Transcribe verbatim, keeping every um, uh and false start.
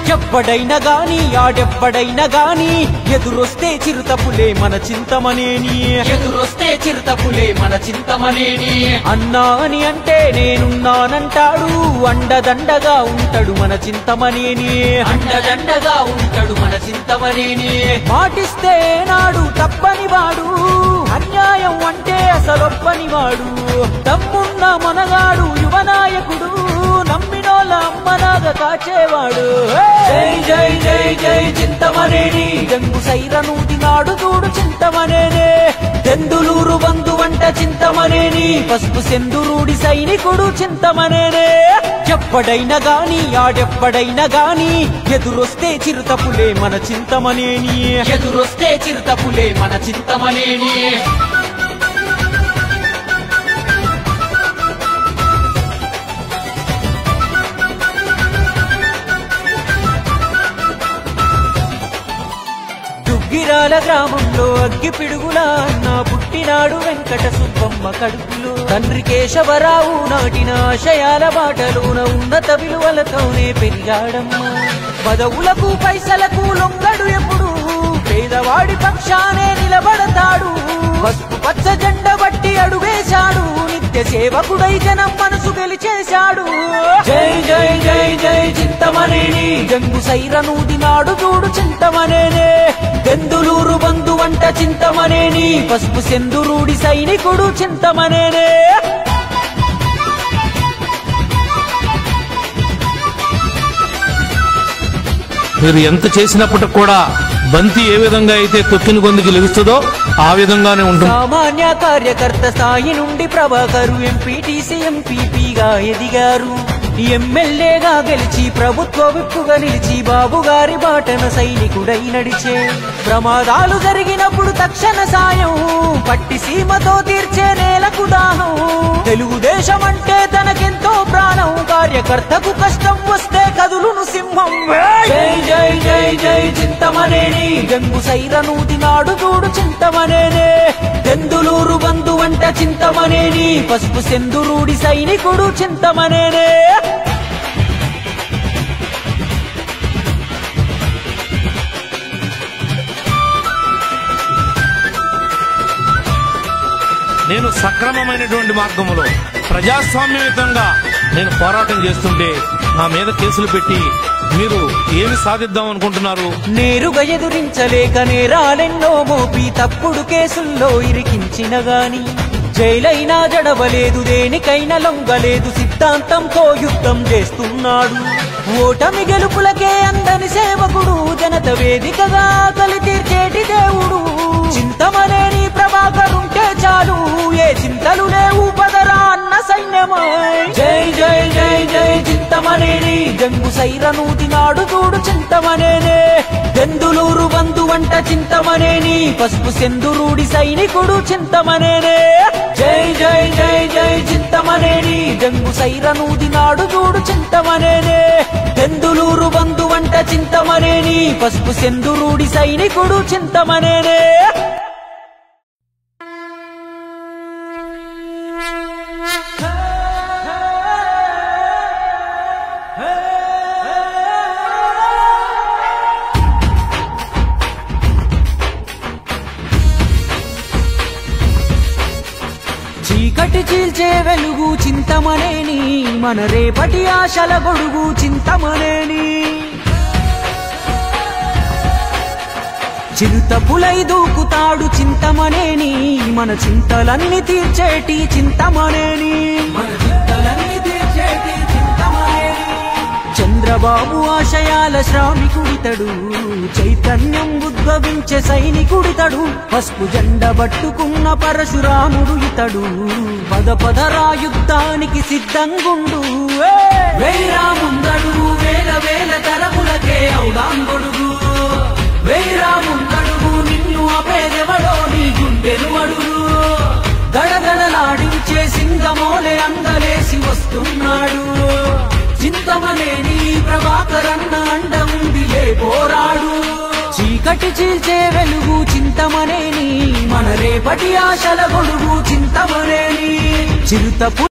ఎవ్వడైనా గాని ఆడెవ్వడైనా గాని ఎదురొస్తే చిరుతపులే మన చింతమనేని ఎదురొస్తే చిరుతపులే మన చింతమనేని అన్నా అని అంటే నేనున్నానంటాడు అండదండగా ఉంటాడు మన చింతమనేని అండదండగా ఉంటాడు మన చింతమనేని మాటిస్తే నాడు తప్పని వాడు అన్యాయం అంటే అసలొప్పని వాడు తమ్మున్న మనగాడు యువనాయకుడు నమ్మినోళ్ళ అమ్మనాగ కాచేవాడు జై జై జై జై చింతమనేని జంగు సైరనూతి నాడు చూడు చింతమనేనే దెందులూరు బంధు వంట చింతమనేని పసుపు సెందురూడి సైనికుడు చింతమనేనే ఎవ్వడైనా గాని ఆడెవ్వడైనా గాని ఎదురొస్తే చిరుతపులే మన చింతమనేని ఎదురొస్తే చిరుతపులే మన చింతమనేని గిరాల గ్రామంలో అగ్గి పిడుగులా అన్న పుట్టినాడు వెంకట సుబ్బమ్మ కడుపులో తండ్రి కేశవరావు నాటిన ఆశయాల బాటలోన ఉన్నత విలువలతోనే పెరిగాడమ్మ పదవులకు పైసలకు లొంగడు ఎప్పుడు పేదవాడి పక్షానే నిలబడతాడు పసుపు పచ్చ జెండ బట్టి అడుగేశాడు నిత్య సేవకుడై జనం మనసు గెలిచేశాడు జై జై జై జై చింతమనేని జంగు సైరనూది నాడు చూడు చింతమనేనే దెందులూరు బంధు వంట చింతమనేని పసుపు సెందురూడి సైనికుడు చింతమనేనే మీరు ఎంత చేసినప్పటికి కూడా బంతి ఏ విధంగా అయితే తొక్కిన గొంతుకి లెగుస్తుందో ఆ విధంగానే ఉంటుంది. సామాన్య కార్యకర్త స్థాయి నుండి ప్రభాకరు ఎంపీటీసీ ఎంపీపీగా ఎదిగారు ఎమ్మెల్యేగా గెలిచి ప్రభుత్వ విప్పుగా నిలిచి బాబు గారి బాటన సైనికుడై నడిచే ప్రమాదాలు జరిగినప్పుడు తక్షణ సాయం పట్టి సీమతో తీర్చే నేలకు దాహం తెలుగుదేశం అంటే తనకెంతో ప్రాణం కార్యకర్తకు కష్టం వస్తే కదులును సింహం జై జై జై జై చింతమనేని జంగు సైరనూతి నాడు చూడు చింతమనేనే దెందులూరు బంధు వంట చింతమనేని పసుపు సెందురూడి సైనికుడు చింతమనేనే నేను సక్రమమైనటువంటి మార్గంలో ప్రజాస్వామ్యయుతంగా నేను పోరాటం చేస్తుంటే నా మీద కేసులు పెట్టి మీరు ఏమి సాధిద్దాం అనుకుంటున్నారు? నేరుగా ఎదురించలేక నేరాలెన్నో మోపి తప్పుడు కేసుల్లో ఇరికించిన గాని జైలైనా జడవలేదు దేనికైనా లొంగలేదు సిద్ధాంతంతో యుద్ధం చేస్తున్నాడు ఓటమి గెలుపులకే అందని సేవకుడు జనత వేదికగా ఆకలి తీర్చేటి దేవుడు చింతమనేని ప్రభాకరుంటే చాలు ఏ చింతలు లేవు పదరా అన్న సైన్యమై జై జై జై జై చింతమనేని జంగు సైరనూతి నాడు చూడు చింతమనేనే దెందులూరు బంధు వంట చింతమనేని పసుపు సెందురూడి సైనికుడు చింతమనేనే జై జై జై జై చింతమనేని జంగు సైరనూతి నాడు చూడు చింతమనేనే దెందులూరు బంధు వంట చింతమనేని పసుపు సెందురూడి సైనికుడు చింతమనేనే చీకటి చీల్చే వెలుగు చింతమనేని మన రేపటి ఆశల గొడుగు చింతమనేని చిరుతపులై దూకుతాడు చింతమనేని మన చింతలన్నీ తీర్చేటి చింతమనేని మన చింతలన్నీ తీర్చేటి చింతమనేని చంద్రబాబు ఆశయాల శ్రామికుడితడు చైతన్యం ఉద్భవించే సైనికుడితడు పసుపు జెండ పట్టుకున్న పరశురాముడు ఇతడు పద పదరా యుద్ధానికి సిద్ధంగుండు వేరాముందడు వేల వేల తరములకే ఔదాంగొడుగు వేరాముందడుగు నిన్ను అపేదెవడో నీ గుండెను అడుగు గడగడలాడించే సింగమోలే అందలేసి వస్తున్నాడు చింతమనేని ప్రభాకరన్న అండ ఉందిలే పోరాడు చీకటి చీల్చే వెలుగు చింతమనేని మన రేపటి ఆశల గొడుగు చింతమనేని చిరుతపు